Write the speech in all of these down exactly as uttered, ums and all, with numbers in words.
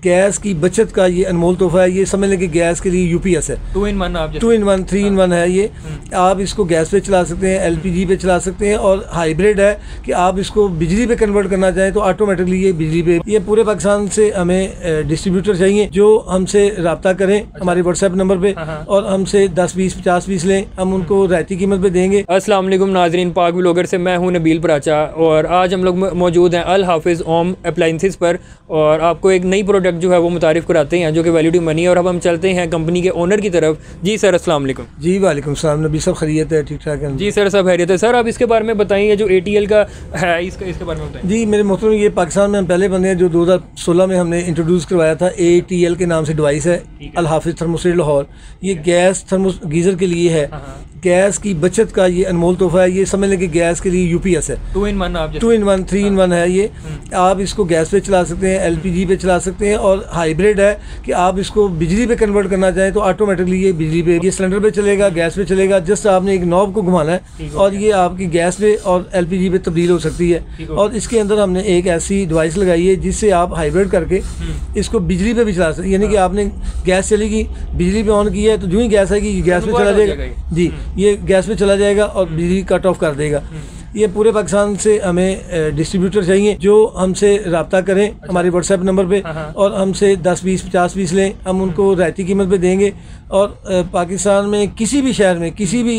Gas की बचत का ये अनमोल तोहफा है। ये समझ लें कि गैस के लिए यूपीएस है, टू इन वन, आप two in one three in one है ये। आप इसको गैस पे चला सकते हैं, एलपीजी पे चला सकते हैं, और हाइब्रिड है कि आप इसको बिजली पे कन्वर्ट करना चाहें तो ऑटोमेटिकली ये बिजली पे। ये पूरे पाकिस्तान से हमें डिस्ट्रीब्यूटर चाहिए जो हमसे रब्ता करें हमारे व्हाट्सएप नंबर पे, और हमसे दस बीस पचास पीस लें, हम उनको रायती कीमत पे देंगे। अस्सलाम वालेकुम नाजरीन, पाक व्लॉगर से मैं हूं नबील पराचा, और आज हम लोग मौजूद हैं अल हाफिज़ होम अप्लाइंसेस पर, और आपको एक नई प्रोडक्ट जो है वो मुतारिफ़ कराते हैं जो कि वैल्यू टू मनी है। और अब हम चलते हैं कंपनी के ओनर की तरफ। जी सर, अस्सलाम वालेकुम। जी वालेकुम सलाम नबी, सब खैरियत है, ठीक ठाक है? जी सर, सब खैरियत है। सर आप इसके बारे में बताइए, जो ए टी एल का है इसका इसके बारे में बताइए। जी मेरे मोहतरम, ये पाकिस्तान में हम पहले बंदे हैं जो दो हज़ार सोलह में हमने इंट्रोड्यूस करवाया था। ए टी एल के नाम से डिवाइस है, अल हाफिज़ थर्मोस्टेट लाहौर। ये गैस थर्मो गीज़र के लिए है। गैस की बचत का ये अनमोल तोहफा है। ये समझ लें कि गैस के लिए यूपीएस है, टू इन वन, आप two in one three in one है ये। आप इसको गैस पे चला सकते हैं, एलपीजी पे चला सकते हैं, और हाइब्रिड है कि आप इसको बिजली पे कन्वर्ट करना चाहें तो ऑटोमेटिकली ये बिजली पे, ये सिलेंडर पे चलेगा, गैस पे चलेगा। जस्ट आपने एक नॉब को घुमाना है और ये आपकी गैस पे और एलपीजी पे तब्दील हो सकती है। और इसके अंदर हमने एक ऐसी डिवाइस लगाई है जिससे आप हाइब्रिड करके इसको बिजली पे भी चला सकते हैं। यानी कि आपने गैस चलेगी, बिजली पे ऑन किया है तो जो ही गैस आएगी गैस पे चला जाएगा। जी, ये गैस पे चला जाएगा और बिजली कट ऑफ कर देगा। ये पूरे पाकिस्तान से हमें डिस्ट्रीब्यूटर चाहिए जो हमसे रब्ता करें हमारे व्हाट्सएप नंबर पे, और हमसे दस बीस पचास पीस लें, हम उनको रायती कीमत पे देंगे। और पाकिस्तान में किसी भी शहर में, किसी भी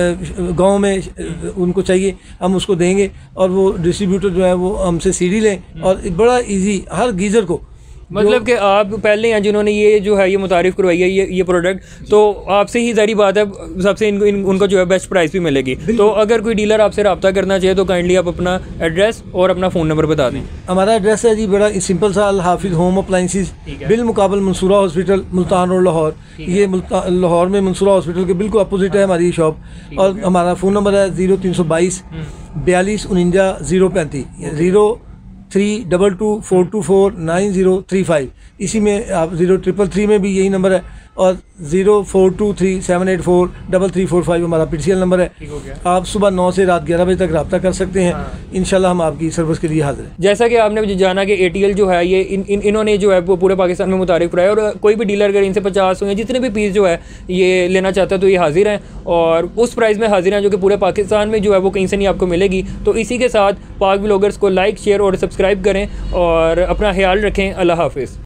गांव में उनको चाहिए हम उसको देंगे, और वो डिस्ट्रीब्यूटर जो है वो हमसे सीडी लें। और बड़ा इजी, हर गीज़र को, मतलब कि आप पहले हैं जिन्होंने ये जो है ये मुतारिफ़ करवाई है ये ये प्रोडक्ट, तो आपसे ही ज़ाहिर बात है सबसे इनको इन, उनको जो है बेस्ट प्राइस भी मिलेगी। तो अगर कोई डीलर आपसे रब्ता करना चाहिए तो काइंडली आप अपना एड्रेस और अपना फ़ोन नंबर बता दें। हमारा एड्रेस है जी बड़ा सिंपल सा, अल हाफिज़ होम अप्लाइंसेस, बिल मुकाबल मंसूरा हॉस्पिटल, मुल्तान रोड लाहौर। ये लाहौर में मंसूरा हॉस्पिटल के बिल्कुल अपोजिट है हमारी शॉप। और हमारा फ़ोन नंबर है ज़ीरो तीन सौ बाईस बयालीस उनंजा ज़ीरो पैंतीस zero three double two four two four nine zero three five. इसी में आप ज़ीरो ट्रिपल थ्री में भी यही नंबर है, और zero four two three seven eight four double three four five हमारा पीटीसीएल नंबर है। आप सुबह नौ से रात ग्यारह बजे तक रब्ता कर सकते हैं। इंशाल्लाह हम आपकी सर्विस के लिए हाजिर हैं। जैसा कि आपने जाना कि एटीएल जो है ये इन, इन इन्होंने जो है वो पूरे पाकिस्तान में मुतारिफ़ कराया, और कोई भी डीलर अगर इनसे पचास हो जितने भी पीस जो है ये लेना चाहता है तो ये हाजिर हैं, और उस प्राइस में हाजिर हैं जो कि पूरे पाकिस्तान में जो है वो कहीं से नहीं आपको मिलेगी। तो इसी के साथ पाक व्लॉगर्स को लाइक, शेयर और सब्सक्राइब करें, और अपना ख्याल रखें। अल्लाह हाफिज़।